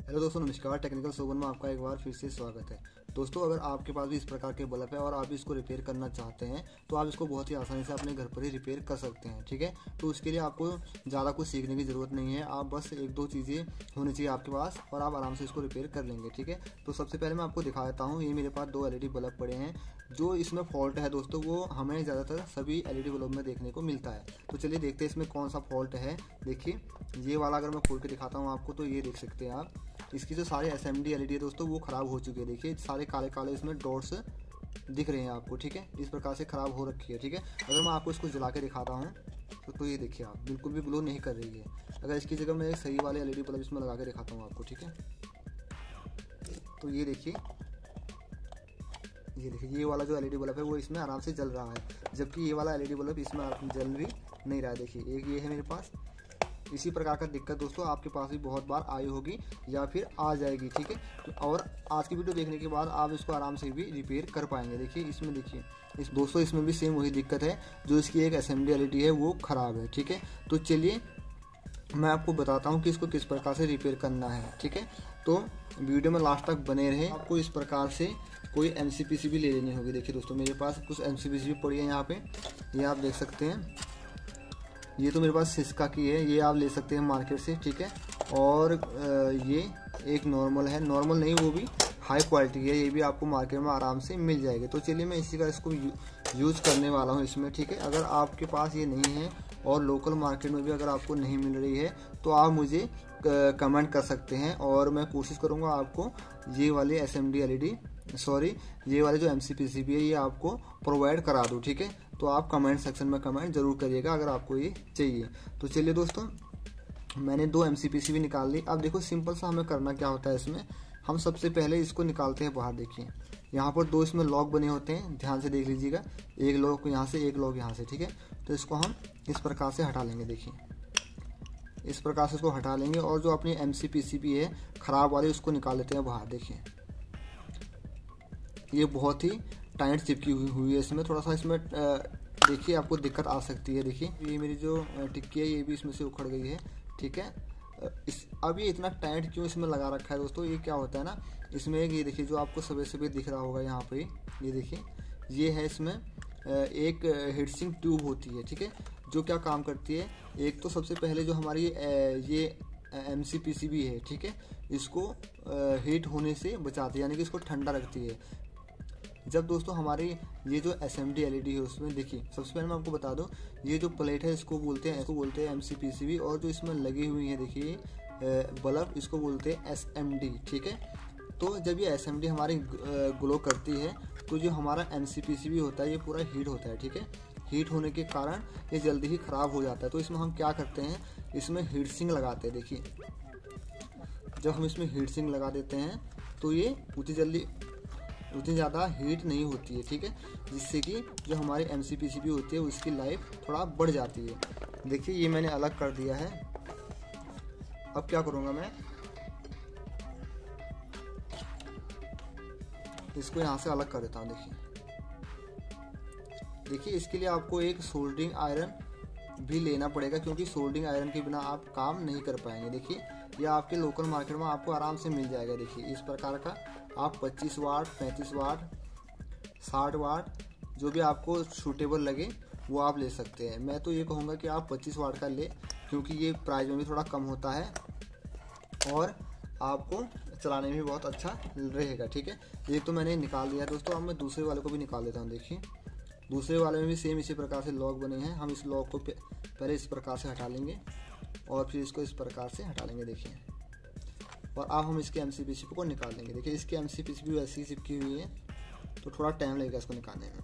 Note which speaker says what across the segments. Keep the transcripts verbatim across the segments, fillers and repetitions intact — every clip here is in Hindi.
Speaker 1: हेलो दोस्तों, नमस्कार। टेक्निकल शोवन में आपका एक बार फिर से स्वागत है। दोस्तों, अगर आपके पास भी इस प्रकार के बल्ब है और आप इसको रिपेयर करना चाहते हैं तो आप इसको बहुत ही आसानी से अपने घर पर ही रिपेयर कर सकते हैं। ठीक है, तो उसके लिए आपको ज़्यादा कुछ सीखने की ज़रूरत नहीं है। आप बस एक दो चीज़ें होनी चाहिए आपके पास और आप आराम से इसको रिपेयर कर लेंगे। ठीक है, तो सबसे पहले मैं आपको दिखा देता हूँ। ये मेरे पास दो एल ई डी बल्ब पड़े हैं। जो इसमें फॉल्ट है दोस्तों, वो हमें ज़्यादातर सभी एल ई डी बल्ब में देखने को मिलता है। तो चलिए देखते हैं इसमें कौन सा फॉल्ट है। देखिए, ये वाला अगर मैं खोल के दिखाता हूँ आपको तो ये देख सकते हैं आप, इसकी जो सारे S M D L E D है दोस्तों वो ख़राब हो चुके हैं। देखिए, सारे काले काले इसमें डॉट्स दिख रहे हैं आपको। ठीक है, इस प्रकार से ख़राब हो रखी है। ठीक है, अगर मैं आपको इसको जला के दिखाता हूँ तो, तो ये देखिए आप, बिल्कुल भी ग्लो नहीं कर रही है। अगर इसकी जगह मैं एक सही वाले एल ई डी बल्ब इसमें लगा के दिखाता हूँ आपको। ठीक है, तो ये देखिए, ये देखिए ये वाला जो एल ई डी बल्ब है वो इसमें आराम से जल रहा है, जबकि ये वाला एल ई डी बल्ब इसमें जल भी नहीं रहा है। देखिए, एक ये है मेरे पास। इसी प्रकार का दिक्कत दोस्तों आपके पास भी बहुत बार आई होगी या फिर आ जाएगी। ठीक है, और आज की वीडियो देखने के बाद आप इसको आराम से भी रिपेयर कर पाएंगे। देखिए, इसमें देखिए इस दोस्तों इसमें भी सेम वही दिक्कत है, जो इसकी एक असेंबली एल ई डी है वो ख़राब है। ठीक है, तो चलिए मैं आपको बताता हूँ कि इसको किस प्रकार से रिपेयर करना है। ठीक है, तो वीडियो में लास्ट तक बने रहे। आपको इस प्रकार से कोई एम सी पी सी भी ले लेनी होगी। देखिए दोस्तों, मेरे पास कुछ एम सी पी सी भी पड़ी है यहाँ पे, ये आप देख सकते हैं। ये तो मेरे पास सिस्का की है, ये आप ले सकते हैं मार्केट से। ठीक है, और ये एक नॉर्मल है, नॉर्मल नहीं वो भी हाई क्वालिटी है, ये भी आपको मार्केट में आराम से मिल जाएगी। तो चलिए मैं इसी का इसको यूज़ करने वाला हूँ इसमें। ठीक है, अगर आपके पास ये नहीं है और लोकल मार्केट में भी अगर आपको नहीं मिल रही है तो आप मुझे कमेंट कर सकते हैं और मैं कोशिश करूँगा आपको ये वाली S M D L E D sorry ये वाले जो एम सी पी सी भी है ये आपको प्रोवाइड करा दूँ। ठीक है, तो आप कमेंट सेक्शन में कमेंट जरूर करिएगा अगर आपको ये चाहिए। तो चलिए दोस्तों, मैंने दो एम सी पी सी भी निकाल ली। अब देखो, सिंपल सा हमें करना क्या होता है इसमें, हम सबसे पहले इसको निकालते हैं बाहर। देखिए, यहाँ पर दो इसमें लॉक बने होते हैं, ध्यान से देख लीजिएगा। एक लॉक यहाँ से, एक लॉक यहाँ से। ठीक है, तो इसको हम इस प्रकार से हटा लेंगे। देखिए, इस प्रकार से इसको हटा लेंगे और जो अपनी एम सी पी सी भी है ख़राब वाली उसको निकाल लेते हैं बाहर। देखिए, ये बहुत ही टाइट चिपकी हुई हुई है इसमें, थोड़ा सा इसमें देखिए आपको दिक्कत आ सकती है। देखिए, ये मेरी जो टिक्की है ये भी इसमें से उखड़ गई है। ठीक है, इस अब ये इतना टाइट क्यों इसमें लगा रखा है दोस्तों, ये क्या होता है ना, इसमें एक ये देखिए जो आपको सफ़ेद सफ़ेद दिख रहा होगा यहाँ पे, ये देखिए ये है, इसमें एक हीटसिंक ट्यूब होती है। ठीक है, जो क्या काम करती है, एक तो सबसे पहले जो हमारी ये एम सी पी सी भी है, ठीक है, इसको हीट होने से बचाती है, यानी कि इसको ठंडा रखती है। जब दोस्तों हमारी ये जो S M D L E D है उसमें देखिए, सबसे पहले मैं आपको बता दूं, ये जो प्लेट है इसको बोलते हैं इसको बोलते हैं M C P C B, और जो इसमें लगी हुई है देखिए बल्ब, इसको बोलते हैं एस एम डी। ठीक है, तो जब ये एस एम डी हमारी ग्लो करती है तो जो हमारा M C P C B होता है ये पूरा हीट होता है। ठीक है, हीट होने के कारण ये जल्दी ही ख़राब हो जाता है। तो इसमें हम क्या करते हैं, इसमें हीट सिंक लगाते हैं। देखिए, जब हम इसमें हीट सिंक लगा देते हैं तो ये उतनी जल्दी उतनी ज़्यादा हीट नहीं होती है। ठीक है, जिससे कि जो हमारी M C P C B होती है उसकी लाइफ थोड़ा बढ़ जाती है। देखिए, ये मैंने अलग कर दिया है। अब क्या करूँगा मैं, इसको यहाँ से अलग कर देता हूँ। देखिए देखिए इसके लिए आपको एक सोल्डरिंग आयरन भी लेना पड़ेगा, क्योंकि सोल्डरिंग आयरन के बिना आप काम नहीं कर पाएंगे। देखिए, ये आपके लोकल मार्केट में आपको आराम से मिल जाएगा। देखिए, इस प्रकार का आप पच्चीस वाट, पैंतीस वाट, साठ वाट, जो भी आपको सूटेबल लगे वो आप ले सकते हैं। मैं तो ये कहूँगा कि आप पच्चीस वाट का ले, क्योंकि ये प्राइस में भी थोड़ा कम होता है और आपको चलाने में भी बहुत अच्छा रहेगा। ठीक है, ये तो मैंने निकाल दिया दोस्तों। अब मैं दूसरे वाले को भी निकाल देता हूँ। देखिए, दूसरे वाले में भी सेम इसी प्रकार से लॉक बने हैं। हम इस लॉक को पहले इस प्रकार से हटा लेंगे और फिर इसको इस प्रकार से हटा लेंगे। देखिए, और अब हम इसके एम सी पी सी को निकाल लेंगे। देखिए, इसकी एम सी पी सी भी वैसी ही चिपकी हुई है, तो थोड़ा टाइम लगेगा इसको निकालने में।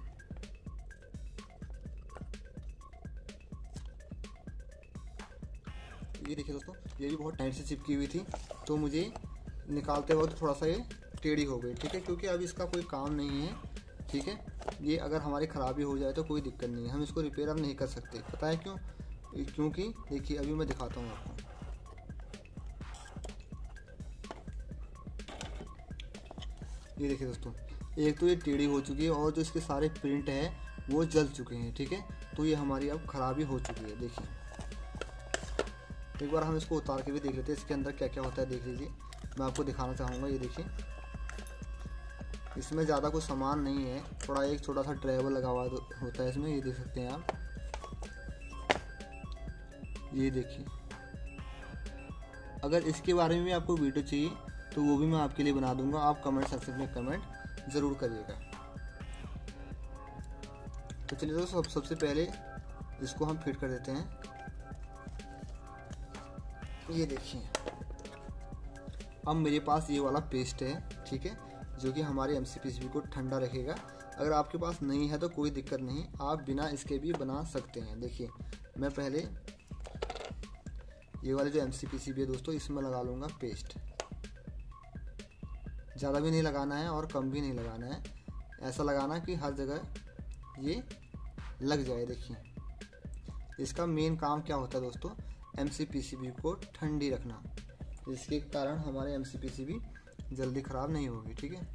Speaker 1: ये देखिए दोस्तों, ये भी बहुत टाइट से चिपकी हुई थी, तो मुझे निकालते वक्त थोड़ा सा ये टेढ़ी हो गई। ठीक है, क्योंकि अब इसका कोई काम नहीं है। ठीक है, ये अगर हमारी ख़राबी हो जाए तो कोई दिक्कत नहीं है, हम इसको रिपेयर अब नहीं कर सकते। पता है क्यों? क्योंकि देखिए, अभी मैं दिखाता हूँ आपको। ये देखिए दोस्तों, एक तो ये टेढ़ी हो चुकी है और जो इसके सारे प्रिंट है वो जल चुके हैं। ठीक है, तो ये हमारी अब खराबी हो चुकी है। देखिए, एक बार हम इसको उतार के भी देख लेते हैं इसके अंदर क्या क्या होता है। देख लीजिए, मैं आपको दिखाना चाहूँगा। ये देखिए इसमें ज़्यादा कुछ सामान नहीं है, थोड़ा एक छोटा सा ट्रैवल लगा हुआ होता है इसमें, ये देख सकते हैं आप। ये देखिए, अगर इसके बारे में भी आपको वीडियो चाहिए तो वो भी मैं आपके लिए बना दूंगा, आप कमेंट सेक्शन में कमेंट ज़रूर करिएगा। तो चलिए दोस्तों, सब सबसे पहले इसको हम फिट कर देते हैं। ये देखिए, अब मेरे पास ये वाला पेस्ट है, ठीक है, जो कि हमारे एमसीपीसीबी को ठंडा रखेगा। अगर आपके पास नहीं है तो कोई दिक्कत नहीं, आप बिना इसके भी बना सकते हैं। देखिए मैं पहले ये वाले जो एमसीपीसीबी है दोस्तों, इसमें लगा लूँगा पेस्ट। ज़्यादा भी नहीं लगाना है और कम भी नहीं लगाना है, ऐसा लगाना कि हर जगह ये लग जाए। देखिए इसका मेन काम क्या होता है दोस्तों, एमसीपीसीबी को ठंडी रखना, जिसके कारण हमारे एमसीपीसीबी जल्दी ख़राब नहीं होगी, ठीक है।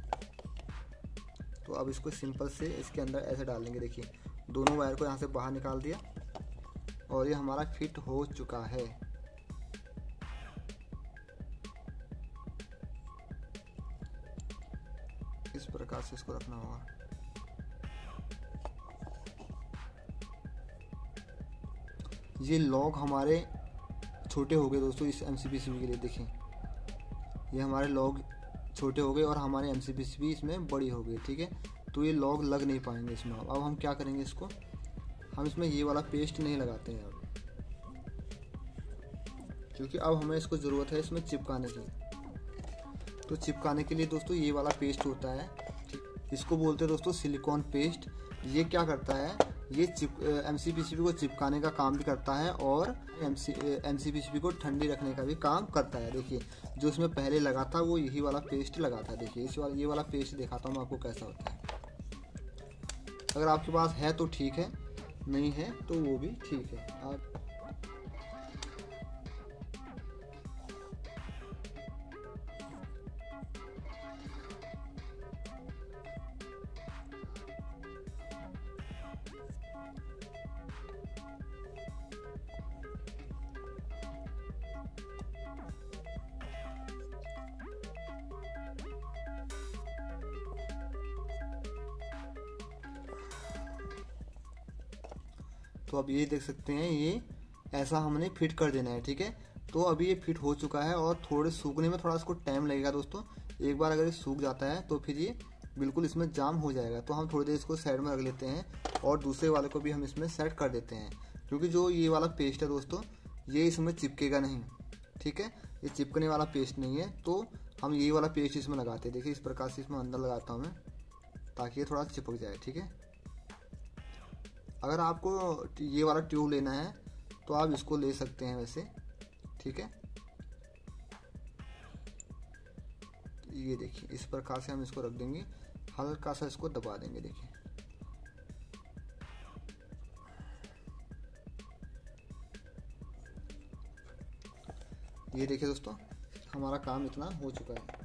Speaker 1: तो अब इसको सिंपल से इसके अंदर ऐसे डाल लेंगे। देखिए दोनों वायर को यहाँ से बाहर निकाल दिया और ये हमारा फिट हो चुका है। इस प्रकार से इसको रखना होगा। ये लॉग हमारे छोटे हो गए दोस्तों इस एमसीपीसीबी के लिए। देखिए ये हमारे लॉग छोटे हो गए और हमारे एमसीपीसीबी इसमें बड़ी हो गई, ठीक है। तो ये लॉग लग नहीं पाएंगे इसमें। अब हम क्या करेंगे, इसको हम इसमें ये वाला पेस्ट नहीं लगाते हैं अब, क्योंकि अब हमें इसको ज़रूरत है इसमें चिपकाने की। तो चिपकाने के लिए दोस्तों ये वाला पेस्ट होता है, इसको बोलते हैं दोस्तों सिलिकॉन पेस्ट। ये क्या करता है, ये चिप एमसीपीसीबी को चिपकाने का काम भी करता है और एमसी एमसीपीसीबी को ठंडी रखने का भी काम करता है। देखिए जो इसमें पहले लगा था वो यही वाला पेस्ट लगा था। देखिए इस वाला ये वाला पेस्ट दिखाता हूँ मैं आपको कैसा होता है। अगर आपके पास है तो ठीक है, नहीं है तो वो भी ठीक है। आप तो अब ये देख सकते हैं, ये ऐसा हमने फिट कर देना है, ठीक है। तो अभी ये फिट हो चुका है और थोड़े सूखने में थोड़ा इसको टाइम लगेगा दोस्तों। एक बार अगर ये सूख जाता है तो फिर ये बिल्कुल इसमें जाम हो जाएगा। तो हम थोड़ी देर इसको साइड में रख लेते हैं और दूसरे वाले को भी हम इसमें सेट कर देते हैं, क्योंकि जो ये वाला पेस्ट है दोस्तों ये इसमें चिपकेगा नहीं, ठीक है। ये चिपकने वाला पेस्ट नहीं है, तो हम ये वाला पेस्ट इसमें लगाते हैं। देखिए इस प्रकार से इसमें अंदर लगाता हूँ मैं, ताकि ये थोड़ा चिपक जाए, ठीक है। अगर आपको ये वाला ट्यूब लेना है तो आप इसको ले सकते हैं वैसे, ठीक है। ये देखिए इस प्रकार से हम इसको रख देंगे, हल्का सा इसको दबा देंगे। देखिए ये देखिए दोस्तों, हमारा काम इतना हो चुका है।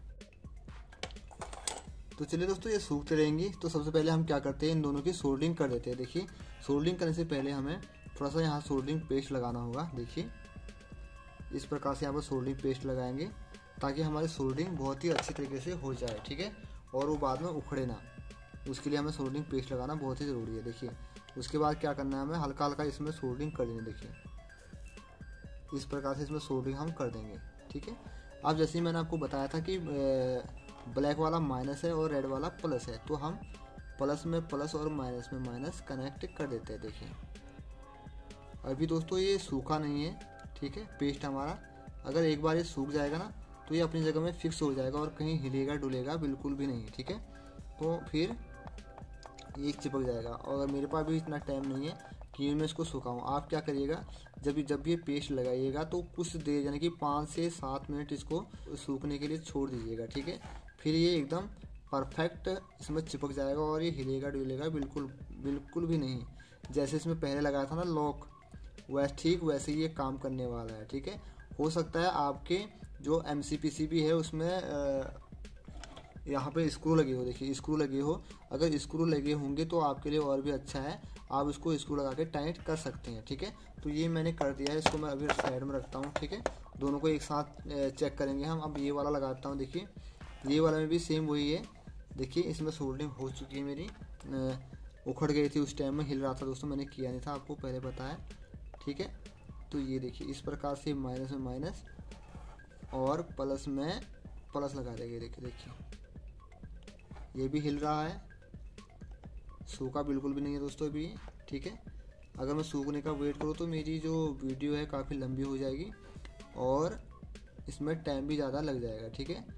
Speaker 1: तो चलिए दोस्तों, ये सूखते रहेंगी। तो सबसे पहले हम क्या करते हैं, इन दोनों की सोल्डरिंग कर देते हैं। देखिए सोल्डरिंग करने से पहले हमें थोड़ा सा यहाँ सोल्डरिंग पेस्ट लगाना होगा। देखिए इस प्रकार से यहाँ पर सोल्डरिंग पेस्ट लगाएंगे, ताकि हमारी सोल्डरिंग बहुत ही अच्छी तरीके से हो जाए, ठीक है, और वो बाद में उखड़े ना। उसके लिए हमें सोल्डरिंग पेस्ट लगाना बहुत ही ज़रूरी है। देखिए उसके बाद क्या करना है, हमें हल्का हल्का इसमें सोल्डरिंग कर देंगे। देखिए इस प्रकार से इसमें सोल्डरिंग हम कर देंगे, ठीक है। अब जैसे ही मैंने आपको बताया था कि ब्लैक वाला माइनस है और रेड वाला प्लस है, तो हम प्लस में प्लस और माइनस में माइनस कनेक्ट कर देते हैं। देखिए अभी दोस्तों ये सूखा नहीं है, ठीक है, पेस्ट हमारा। अगर एक बार ये सूख जाएगा ना तो ये अपनी जगह में फिक्स हो जाएगा और कहीं हिलेगा डुलेगा बिल्कुल भी नहीं, ठीक है। तो फिर ये चिपक जाएगा। और मेरे पास भी इतना टाइम नहीं है कि मैं इसको सुखाऊँ। आप क्या करिएगा, जब जब ये पेस्ट लगाइएगा तो कुछ देर यानी कि पाँच से सात मिनट इसको सूखने के लिए छोड़ दीजिएगा, ठीक है। फिर ये एकदम परफेक्ट इसमें चिपक जाएगा और ये हिलेगा डुलेगा बिल्कुल बिल्कुल भी नहीं। जैसे इसमें पहले लगाया था ना लॉक, वैसे ठीक वैसे ये काम करने वाला है, ठीक है। हो सकता है आपके जो M C P C B है उसमें यहाँ पे स्क्रू लगे हो। देखिए स्क्रू लगे हो, अगर स्क्रू लगे होंगे तो आपके लिए और भी अच्छा है, आप इसको स्क्रू लगा के टाइट कर सकते हैं, ठीक है। तो ये मैंने कर दिया है, इसको मैं अभी साइड में रखता हूँ, ठीक है। दोनों को एक साथ चेक करेंगे हम। अब ये वाला लगाता हूँ, देखिए ये वाला में भी सेम वही है। देखिए इसमें सोल्डिंग हो चुकी है मेरी, उखड़ गई थी उस टाइम में, हिल रहा था दोस्तों, मैंने किया नहीं था, आपको पहले बताया, ठीक है। तो ये देखिए इस प्रकार से माइनस में माइनस और प्लस में प्लस लगा देंगे। देखिए देखिए ये भी हिल रहा है, सूखा बिल्कुल भी नहीं है दोस्तों अभी, ठीक है। अगर मैं सूखने का वेट करूँ तो मेरी जो वीडियो है काफ़ी लंबी हो जाएगी और इसमें टाइम भी ज़्यादा लग जाएगा, ठीक है।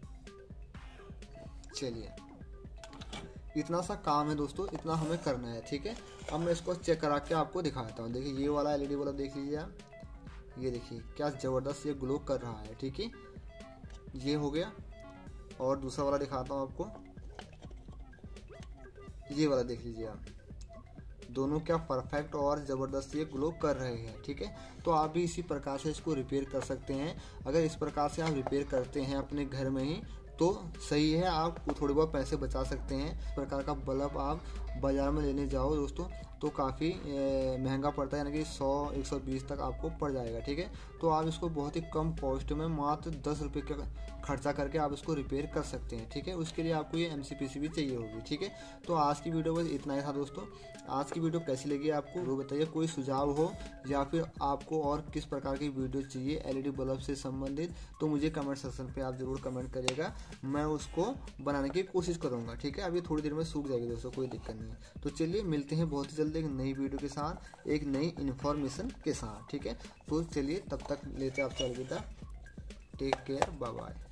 Speaker 1: चलिए इतना सा काम है दोस्तों, इतना हमें करना है, ठीक है। अब मैं इसको चेक करा के आपको दिखाता हूँ। देखिए ये वाला एलईडी बल्ब देख लीजिए आप, ये देखिए क्या ज़बरदस्त ये ग्लो कर रहा है, ठीक है। ये हो गया और दूसरा वाला दिखाता हूँ आपको, ये वाला देख लीजिए आप, दोनों क्या परफेक्ट और ज़बरदस्त ये ग्लो कर रहे हैं, ठीक है। तो आप भी इसी प्रकार से इसको रिपेयर कर सकते हैं। अगर इस प्रकार से आप रिपेयर करते हैं अपने घर में ही तो सही है, आप थोड़े बहुत पैसे बचा सकते हैं। इस प्रकार का बल्ब आप बाज़ार में लेने जाओ दोस्तों तो काफ़ी महंगा पड़ता है, यानी कि सौ एक सौ बीस तक आपको पड़ जाएगा, ठीक है। तो आप इसको बहुत ही कम कॉस्ट में मात्र दस रुपये का खर्चा करके आप इसको रिपेयर कर सकते हैं, ठीक है। उसके लिए आपको ये एम सी पी सी भी चाहिए होगी, ठीक है। तो आज की वीडियो बस इतना ही था दोस्तों। आज की वीडियो कैसी लगी आपको वो बताइए। कोई सुझाव हो या फिर आपको और किस प्रकार की वीडियो चाहिए एलईडी बल्ब से संबंधित तो मुझे कमेंट सेक्शन पे आप ज़रूर कमेंट करिएगा, मैं उसको बनाने की कोशिश करूँगा, ठीक है। अभी थोड़ी देर में सूख जाएगी दोस्तों, कोई दिक्कत नहीं है। तो चलिए मिलते हैं बहुत ही जल्द एक नई वीडियो के साथ, एक नई इन्फॉर्मेशन के साथ, ठीक है। तो चलिए तब तक लेते हैं आपसे अलविदा, टेक केयर, बाय बाय।